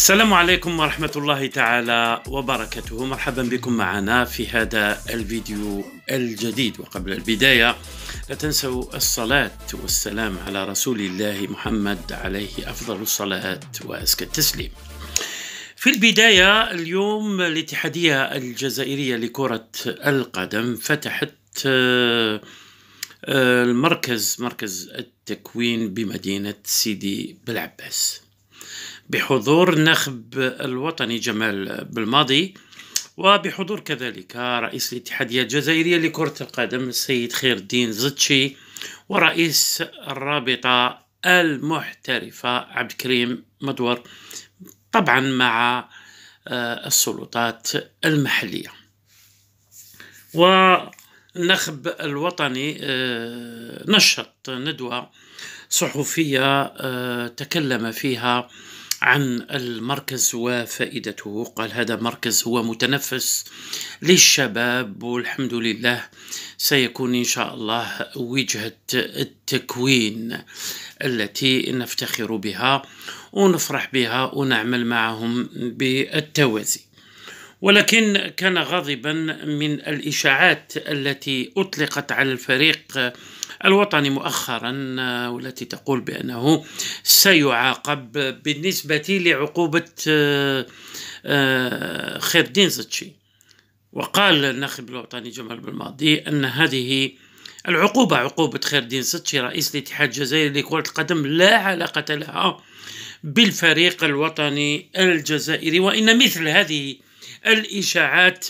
السلام عليكم ورحمة الله تعالى وبركاته. مرحبا بكم معنا في هذا الفيديو الجديد. وقبل البداية لا تنسوا الصلاة والسلام على رسول الله محمد عليه أفضل الصلاة وأزكى التسليم. في البداية اليوم الاتحادية الجزائرية لكرة القدم فتحت مركز التكوين بمدينة سيدي بلعباس بحضور الناخب الوطني جمال بلماضي، وبحضور كذلك رئيس الاتحادية الجزائرية لكرة القدم السيد خير الدين زتشي، ورئيس الرابطة المحترفة عبد الكريم مدور، طبعا مع السلطات المحلية. والناخب الوطني نشط ندوة صحفية تكلم فيها عن المركز وفائدته. قال هذا مركز هو متنفس للشباب، والحمد لله سيكون إن شاء الله وجهة التكوين التي نفتخر بها ونفرح بها ونعمل معهم بالتوازي. ولكن كان غاضبا من الإشاعات التي أطلقت على الفريق الوطني مؤخرا، والتي تقول بأنه سيعاقب بالنسبة لعقوبة خير الدين زتشي. وقال الناخب الوطني جمال بلماضي أن هذه العقوبة عقوبة خير الدين زتشي رئيس الاتحاد الجزائري لكرة القدم لا علاقة لها بالفريق الوطني الجزائري، وإن مثل هذه الإشاعات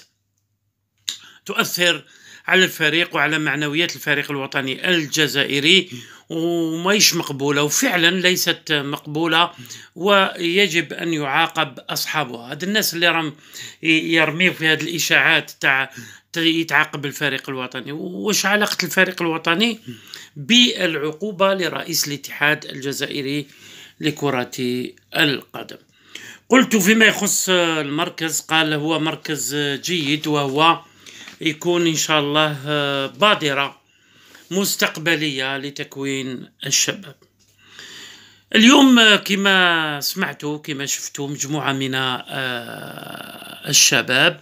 تؤثر على الفريق وعلى معنويات الفريق الوطني الجزائري ومايش مقبولة، وفعلا ليست مقبولة، ويجب أن يعاقب أصحابها. هاد الناس اللي راهم يرميوا في هذه الإشاعات تاع يتعاقب الفريق الوطني، وش علاقة الفريق الوطني بالعقوبة لرئيس الاتحاد الجزائري لكرة القدم؟ قلت فيما يخص المركز، قال هو مركز جيد، وهو يكون إن شاء الله بادرة مستقبلية لتكوين الشباب. اليوم كما سمعتوا كما شفتوا مجموعة من الشباب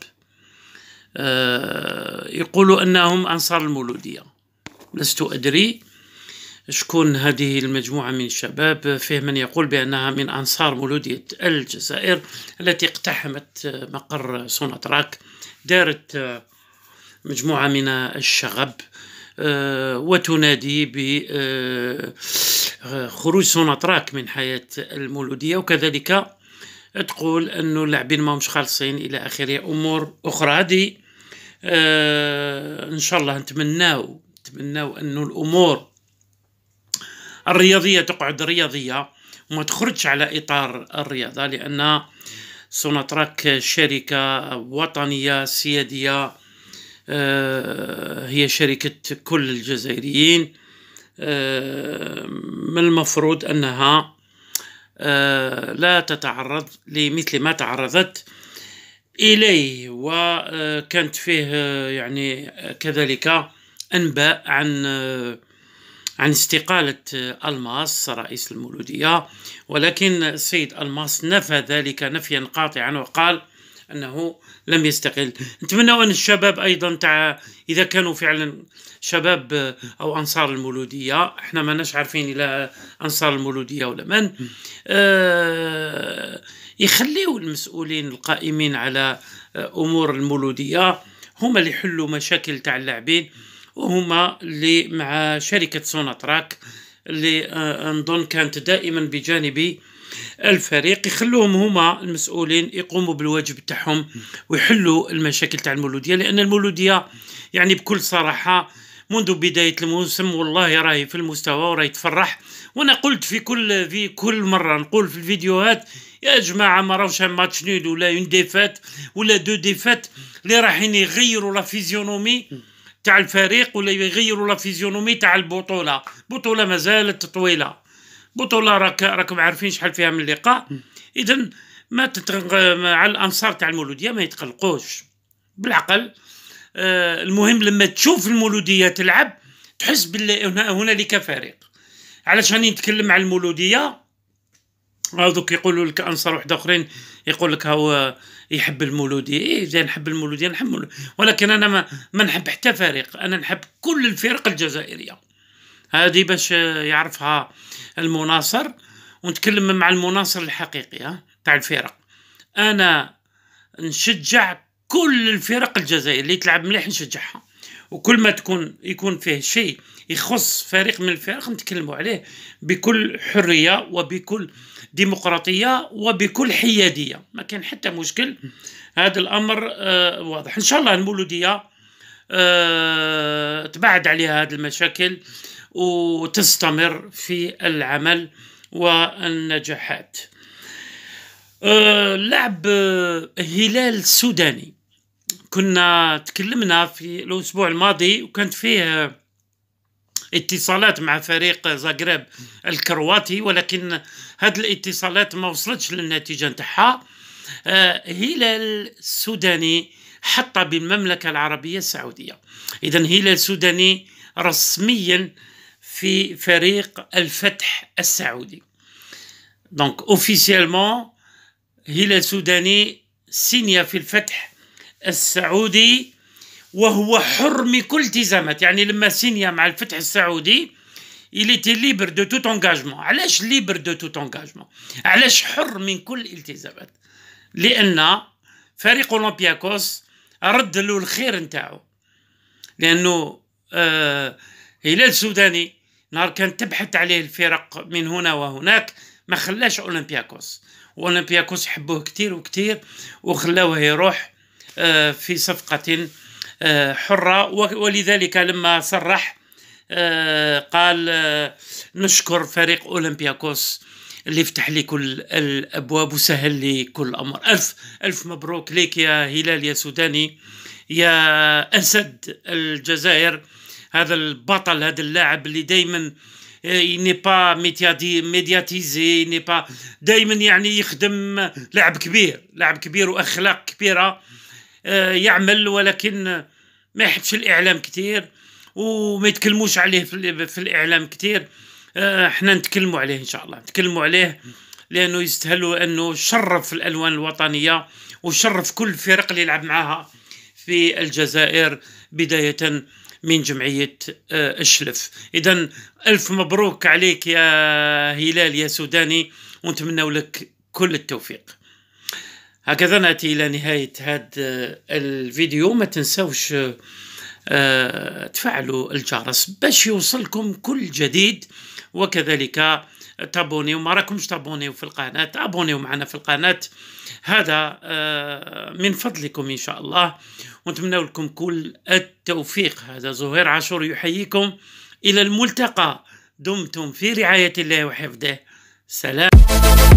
يقولوا أنهم أنصار المولودية. لست أدري شكون هذه المجموعة من الشباب. فيه من يقول بأنها من أنصار مولودية الجزائر التي اقتحمت مقر سوناتراك، دارت مجموعة من الشغب وتنادي بخروج سوناتراك من حياة المولودية، وكذلك تقول أنه اللاعبين ما همش خالصين إلى آخره أمور أخرى. هذه إن شاء الله نتمناو أنه الأمور الرياضية تقعد رياضية وما تخرجش على إطار الرياضة، لأن سوناتراك شركة وطنية سيادية، هي شركة كل الجزائريين. من المفروض أنها لا تتعرض لمثل ما تعرضت إليه. وكانت فيه يعني كذلك أنباء عن استقالة الماس رئيس المولودية، ولكن السيد الماس نفى ذلك نفيا قاطعا وقال أنه لم يستقل. نتمنى أن الشباب أيضا إذا كانوا فعلا شباب أو أنصار المولودية، احنا ما ناش عارفين إلى أنصار المولودية ولا من، يخليوا المسؤولين القائمين على أمور المولودية هما اللي يحلوا مشاكل تاع اللاعبين، وهما اللي مع شركة سوناتراك اللي نظن كانت دائما بجانب الفريق، يخلوهم هما المسؤولين يقوموا بالواجب تاعهم ويحلوا المشاكل تاع المولودية. لأن المولودية يعني بكل صراحة منذ بداية الموسم والله راهي في المستوى وراهي تفرح. وانا قلت في كل مرة نقول في الفيديوهات يا جماعة ما راهوش ماتش نول ولا اون ديفات ولا دو ديفات اللي رايحين يغيروا لا فيزيونومي تاع الفريق ولا يغيروا لا فيزيونومي تاع البطولة. بطولة ما زالت طويلة، بطولة راكم عارفين شحال فيها من لقاء. إذن على الأنصار تاع المولودية ما يتقلقوش بالعقل. المهم لما تشوف المولودية تلعب تحس باللي هنالك فريق. علشان نتكلم على المولودية هاذوك يقولوا لك أنصار واحد آخرين يقول لك هو يحب المولودية. إيه زين، نحب المولودية، نحب ولكن أنا ما نحب حتى فريق، أنا نحب كل الفرق الجزائرية. هذه باش يعرفها المناصر، ونتكلم مع المناصر الحقيقي تاع الفرق. أنا نشجع كل الفرق الجزائرية اللي تلعب مليح نشجعها، وكل ما يكون فيه شيء يخص فريق من الفرق نتكلموا عليه بكل حرية وبكل ديمقراطية وبكل حيادية، ما كان حتى مشكل. هذا الأمر واضح. إن شاء الله المولودية تبعد عليها هذه المشاكل وتستمر في العمل والنجاحات. لعب هلال السوداني، كنا تكلمنا في الأسبوع الماضي وكانت فيه اتصالات مع فريق زاغرب الكرواتي، ولكن هذه الاتصالات ما وصلتش للنتيجة نتاعها. هلال السوداني حط بالمملكة العربية السعودية، إذا هلال السوداني رسميا في فريق الفتح السعودي. دونك اوفيسيالمون هلال السوداني سينيا في الفتح السعودي، وهو حر من كل التزامات. يعني لما سينيا مع الفتح السعودي il était libre de tout engagement. علاش libre de tout engagement؟ علاش حر من كل الالتزامات؟ لأن فريق أولمبياكوس رد له الخير نتاعو، لأنه هلال السوداني نهار كانت تبحث عليه الفرق من هنا وهناك ما خلاش أولمبياكوس، وأولمبياكوس حبوه كتير وكتير وخلاوه يروح في صفقة حرة. ولذلك لما صرح قال نشكر فريق أولمبياكوس اللي فتح لي كل الأبواب وسهل لي كل الأمر. ألف مبروك ليك يا هلال يا سوداني، يا أسد الجزائر، هذا البطل، هذا اللاعب اللي دايما ني با ميدياتيزي، ني با دايما يعني يخدم لاعب كبير وأخلاق كبيرة، يعمل ولكن ما يحبش الإعلام كتير وما يتكلموش عليه في الإعلام كتير. احنا نتكلموا عليه إن شاء الله، نتكلموا عليه لأنه يستاهلوا أنه شرف الألوان الوطنية وشرف كل الفرق اللي يلعب معها في الجزائر، بداية من جمعية الشلف. إذن ألف مبروك عليك يا هلال يا سوداني، ونتمنى لك كل التوفيق. هكذا نأتي إلى نهاية هذا الفيديو. ما تنسوش تفعلوا الجرس باش يوصلكم كل جديد، وكذلك تابونيو، ما راكمش تابونيو في القناة، ابونيو معنا في القناة، هذا من فضلكم إن شاء الله، ونتمنى لكم كل التوفيق. هذا زهير عاشور يحييكم، إلى الملتقى، دمتم في رعاية الله وحفظه. سلام.